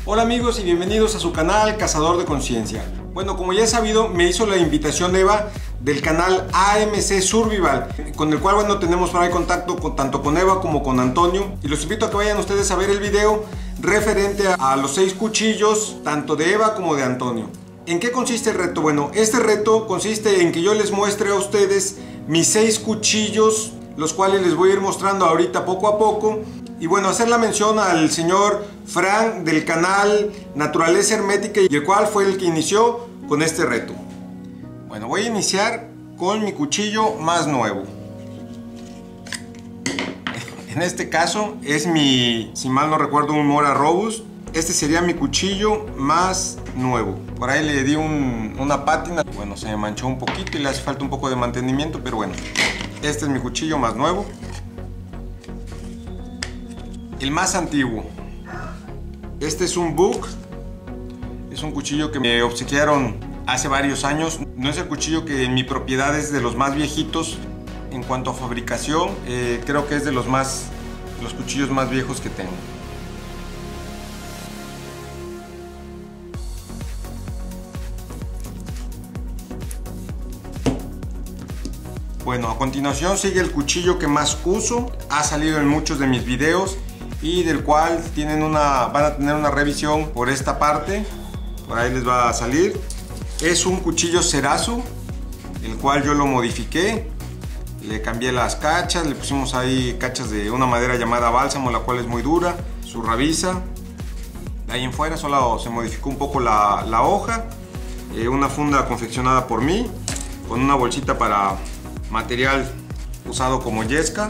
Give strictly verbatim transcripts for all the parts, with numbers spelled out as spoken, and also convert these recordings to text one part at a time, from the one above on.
Hola amigos y bienvenidos a su canal Cazador de Conciencia. Bueno, como ya he sabido, me hizo la invitación Eva del canal A M C Survival, con el cual bueno, tenemos por ahí contacto con, tanto con Eva como con Antonio, y los invito a que vayan ustedes a ver el video referente a, a los seis cuchillos, tanto de Eva como de Antonio. ¿En qué consiste el reto? Bueno, este reto consiste en que yo les muestre a ustedes mis seis cuchillos, los cuales les voy a ir mostrando ahorita poco a poco. Y bueno, hacer la mención al señor Frank del canal Naturaleza Hermética, y el cual fue el que inició con este reto. Bueno, voy a iniciar con mi cuchillo más nuevo. En este caso es mi, si mal no recuerdo, un Mora Robust. Este sería mi cuchillo más nuevo. Por ahí le di un, una pátina. Bueno, se me manchó un poquito y le hace falta un poco de mantenimiento, pero bueno, este es mi cuchillo más nuevo. El más antiguo, este es un Book, es un cuchillo que me obsequiaron hace varios años. No es el cuchillo que en mi propiedad es de los más viejitos en cuanto a fabricación, eh, creo que es de los más, los cuchillos más viejos que tengo. Bueno, a continuación sigue el cuchillo que más uso, ha salido en muchos de mis videos y del cual tienen una, van a tener una revisión por esta parte, por ahí les va a salir. Es un cuchillo Cerazo, el cual yo lo modifiqué, le cambié las cachas, le pusimos ahí cachas de una madera llamada bálsamo, la cual es muy dura, su rabiza. De ahí en fuera solo se modificó un poco la, la hoja, eh, una funda confeccionada por mí, con una bolsita para material usado como yesca.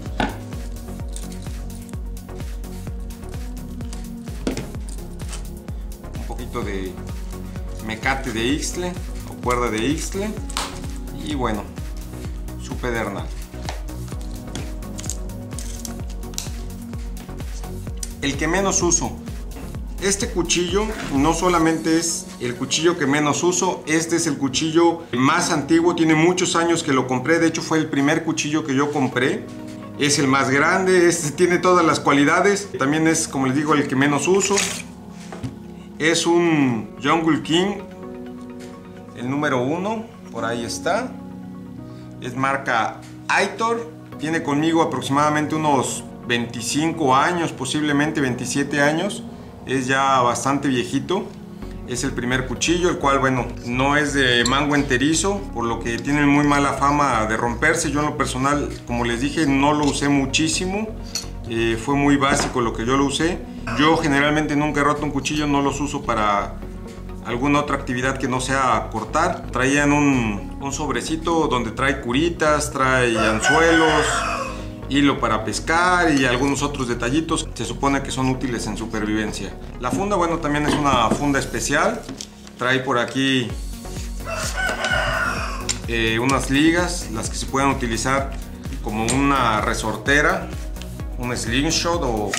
De mecate de Ixtle o cuerda de Ixtle, y bueno, su pedernal. El que menos uso, este cuchillo no solamente es el cuchillo que menos uso, este es el cuchillo más antiguo, tiene muchos años que lo compré, de hecho fue el primer cuchillo que yo compré, es el más grande, este tiene todas las cualidades, también es, como les digo, el que menos uso. Es un Jungle King, el número uno, por ahí está. Es marca Aitor. Tiene conmigo aproximadamente unos veinticinco años, posiblemente veintisiete años. Es ya bastante viejito. Es el primer cuchillo, el cual, bueno, no es de mango enterizo, por lo que tiene muy mala fama de romperse. Yo en lo personal, como les dije, no lo usé muchísimo. Eh, fue muy básico lo que yo lo usé. Yo generalmente nunca he roto un cuchillo, no los uso para alguna otra actividad que no sea cortar. Traían un, un sobrecito donde trae curitas, trae anzuelos, hilo para pescar y algunos otros detallitos. Se supone que son útiles en supervivencia. La funda, bueno, también es una funda especial. Trae por aquí eh, unas ligas, las que se pueden utilizar como una resortera, un slingshot, o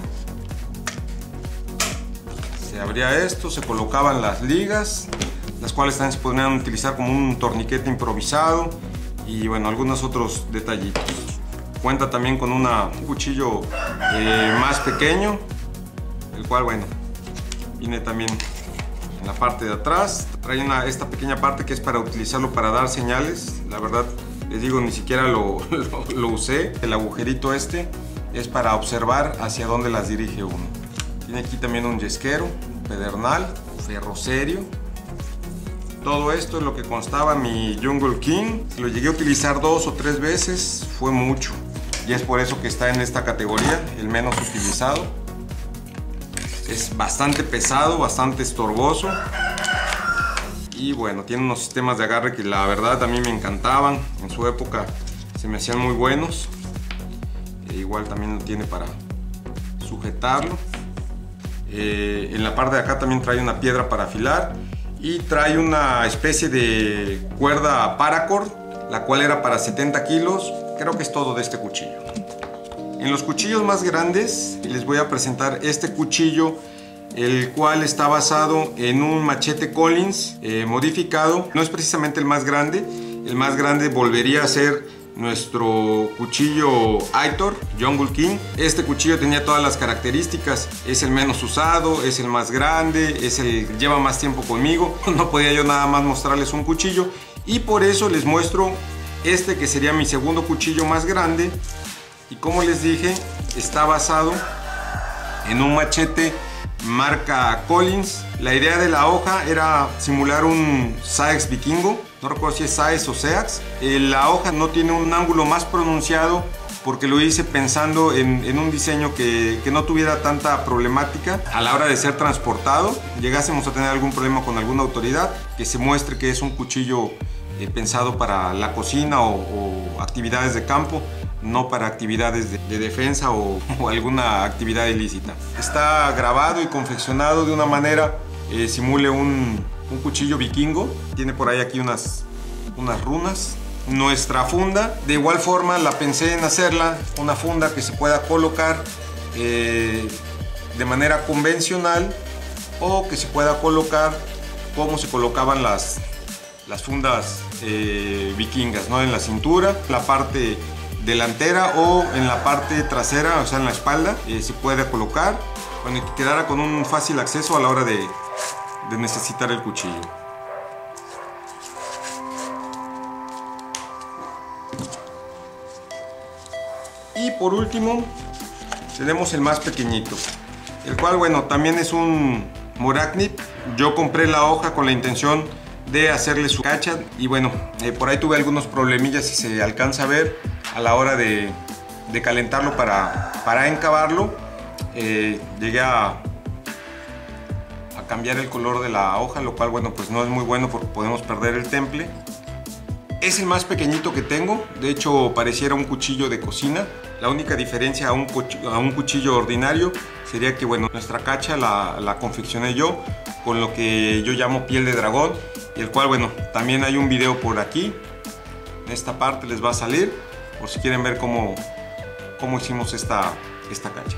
se abría esto, se colocaban las ligas, las cuales también se podrían utilizar como un torniquete improvisado, y bueno, algunos otros detallitos. Cuenta también con una, un cuchillo eh, más pequeño, el cual, bueno, viene también en la parte de atrás. Trae una, esta pequeña parte que es para utilizarlo para dar señales. La verdad, les digo, ni siquiera lo, lo, lo usé. El agujerito este es para observar hacia dónde las dirige uno. Tiene aquí también un yesquero, un pedernal, ferro serio. Todo esto es lo que constaba mi Jungle King. Si lo llegué a utilizar dos o tres veces, fue mucho. Y es por eso que está en esta categoría, el menos utilizado. Es bastante pesado, bastante estorboso. Y bueno, tiene unos sistemas de agarre que la verdad a mí me encantaban. En su época se me hacían muy buenos. E igual también lo tiene para sujetarlo. Eh, en la parte de acá también trae una piedra para afilar. Y trae una especie de cuerda paracord, la cual era para setenta kilos. Creo que es todo de este cuchillo. En los cuchillos más grandes les voy a presentar este cuchillo, el cual está basado en un machete Collins eh, modificado. No es precisamente el más grande, el más grande volvería a ser nuestro cuchillo Aitor Jungle King. Este cuchillo tenía todas las características, es el menos usado, es el más grande, es el que lleva más tiempo conmigo. No podía yo nada más mostrarles un cuchillo y por eso les muestro este, que sería mi segundo cuchillo más grande, y como les dije, está basado en un machete marca Collins. La idea de la hoja era simular un Saex vikingo, no recuerdo si es Saex o Seax. Eh, la hoja no tiene un ángulo más pronunciado porque lo hice pensando en, en un diseño que, que no tuviera tanta problemática a la hora de ser transportado. Llegásemos a tener algún problema con alguna autoridad, que se muestre que es un cuchillo eh, pensado para la cocina o, o actividades de campo, no para actividades de, de defensa o, o alguna actividad ilícita. Está grabado y confeccionado de una manera eh, simule un, un cuchillo vikingo. Tiene por ahí aquí unas, unas runas. Nuestra funda, de igual forma la pensé en hacerla una funda que se pueda colocar eh, de manera convencional, o que se pueda colocar como se colocaban las, las fundas eh, vikingas, ¿no? En la cintura, la parte delantera o en la parte trasera, o sea en la espalda, eh, se puede colocar, bueno, que quedara con un fácil acceso a la hora de, de necesitar el cuchillo. Y por último tenemos el más pequeñito, el cual, bueno, también es un Morakniv. Yo compré la hoja con la intención de hacerle su cacha y bueno, eh, por ahí tuve algunos problemillas, si se alcanza a ver, a la hora de, de calentarlo para, para encavarlo. Eh, llegué a, a cambiar el color de la hoja, lo cual, bueno, pues no es muy bueno porque podemos perder el temple. Es el más pequeñito que tengo, de hecho pareciera un cuchillo de cocina. La única diferencia a un, cuchillo, a un cuchillo ordinario sería que, bueno, nuestra cacha la, la confeccioné yo con lo que yo llamo piel de dragón, y el cual, bueno, también hay un video por aquí, en esta parte les va a salir, por si quieren ver cómo, cómo hicimos esta, esta cacha.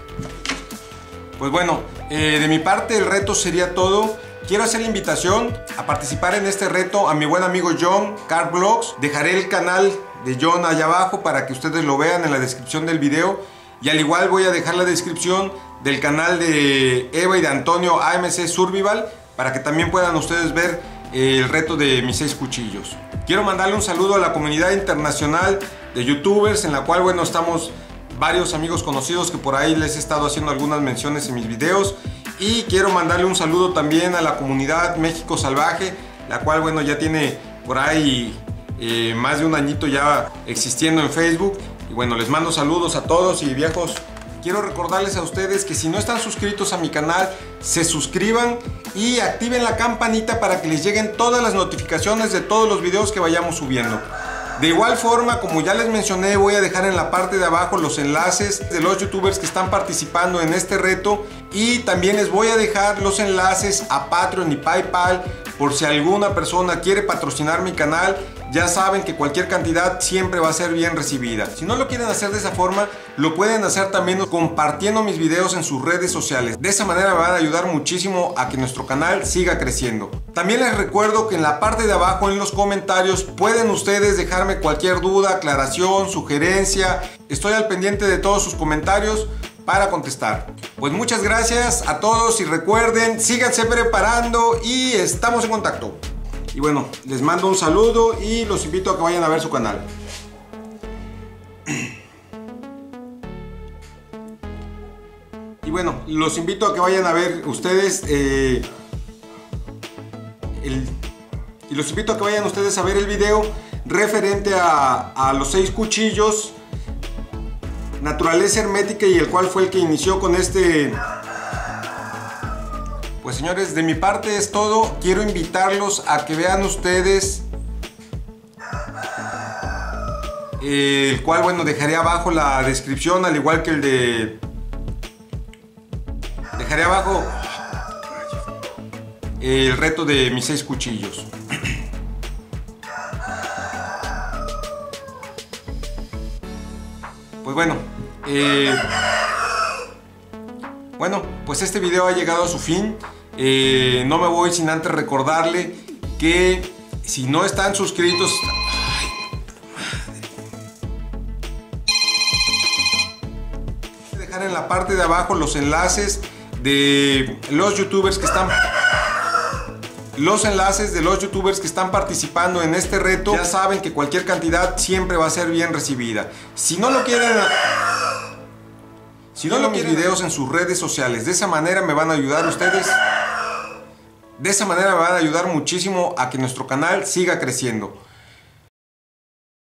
Pues bueno, eh, de mi parte el reto sería todo. Quiero hacer la invitación a participar en este reto a mi buen amigo John Card Vlogs. Dejaré el canal de John allá abajo para que ustedes lo vean en la descripción del video, y al igual voy a dejar la descripción del canal de Eva y de Antonio A M C Survival para que también puedan ustedes ver el reto de mis seis cuchillos. Quiero mandarle un saludo a la comunidad internacional de youtubers, en la cual, bueno, estamos varios amigos conocidos que por ahí les he estado haciendo algunas menciones en mis videos. Y quiero mandarle un saludo también a la comunidad México Salvaje, la cual, bueno, ya tiene por ahí eh, más de un añito ya existiendo en Facebook. Y bueno, les mando saludos a todos. Y viejos, quiero recordarles a ustedes que si no están suscritos a mi canal, se suscriban y activen la campanita para que les lleguen todas las notificaciones de todos los videos que vayamos subiendo. De igual forma, como ya les mencioné, voy a dejar en la parte de abajo los enlaces de los youtubers que están participando en este reto, y también les voy a dejar los enlaces a Patreon y PayPal por si alguna persona quiere patrocinar mi canal. Ya saben que cualquier cantidad siempre va a ser bien recibida. Si no lo quieren hacer de esa forma, lo pueden hacer también compartiendo mis videos en sus redes sociales. De esa manera me van a ayudar muchísimo a que nuestro canal siga creciendo. También les recuerdo que en la parte de abajo en los comentarios pueden ustedes dejarme cualquier duda, aclaración, sugerencia. Estoy al pendiente de todos sus comentarios para contestar. Pues muchas gracias a todos y recuerden, síganse preparando y estamos en contacto. Y bueno, les mando un saludo y los invito a que vayan a ver su canal. Y bueno, los invito a que vayan a ver ustedes eh, el, y los invito a que vayan ustedes a ver el video referente a, a los seis cuchillos naturaleza hermética, y el cual fue el que inició con este. Pues señores, de mi parte es todo. Quiero invitarlos a que vean ustedes el cual, bueno, dejaré abajo la descripción, al igual que el de dejaré abajo el reto de mis seis cuchillos. Pues bueno, eh, bueno, pues este video ha llegado a su fin. Eh, no me voy sin antes recordarle que si no están suscritos, ay, parte de abajo los enlaces de los youtubers que están los enlaces de los youtubers que están participando en este reto. Ya saben que cualquier cantidad siempre va a ser bien recibida. Si no lo quieren, si no lo quieren, videos en sus redes sociales. De esa manera me van a ayudar ustedes. De esa manera me van a ayudar muchísimo a que nuestro canal siga creciendo.